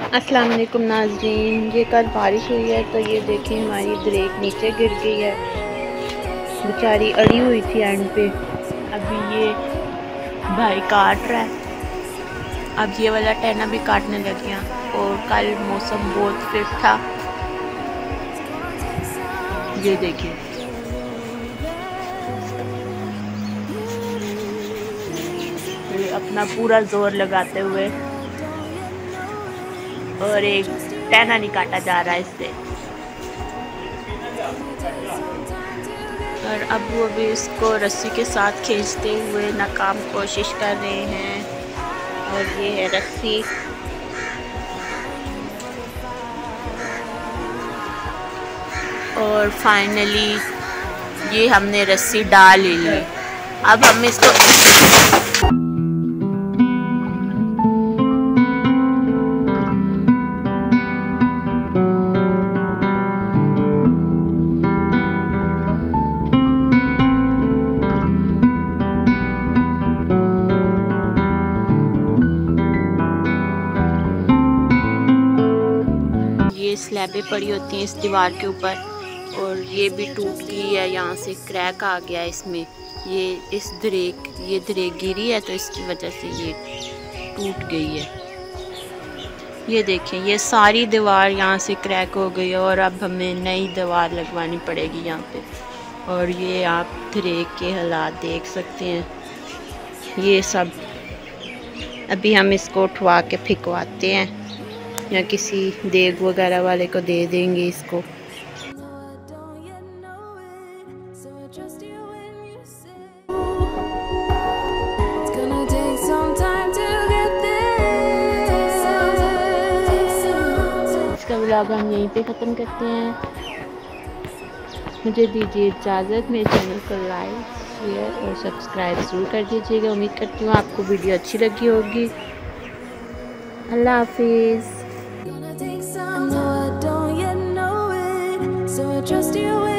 अस्सलाम वालेकुम नाज़रीन, ये कल बारिश हुई है तो ये देखें हमारी दरेक नीचे गिर गई है, बेचारी अड़ी हुई थी एंड पे। अभी ये भाई काट रहा है, अब ये वाला टहना भी काटने लग गया। और कल मौसम बहुत फिट था, ये देखिए अपना पूरा जोर लगाते हुए, और एक टहना नहीं काटा जा रहा है इससे। और अब वो भी इसको रस्सी के साथ खींचते हुए नाकाम कोशिश कर रहे हैं। और ये है रस्सी, और फाइनली ये हमने रस्सी डाल ली। अब हम इसको स्लैबें पड़ी होती हैं इस दीवार के ऊपर, और ये भी टूट गई है, यहाँ से क्रैक आ गया है इसमें। ये दरेक गिरी है तो इसकी वजह से ये टूट गई है। ये देखें, ये सारी दीवार यहाँ से क्रैक हो गई है और अब हमें नई दीवार लगवानी पड़ेगी यहाँ पे। और ये आप दरेक के हालात देख सकते हैं। ये सब अभी हम इसको उठवा के फेंकवाते हैं या किसी देग वगैरह वाले को दे देंगे इसको। इसका व्लॉग हम यहीं पे ख़त्म करते हैं। मुझे दीजिए इजाज़त। मेरे चैनल को लाइक, शेयर और सब्सक्राइब ज़रूर कर दीजिएगा। उम्मीद करती हूँ आपको वीडियो अच्छी लगी होगी। अल्लाह हाफिज़। Trust you.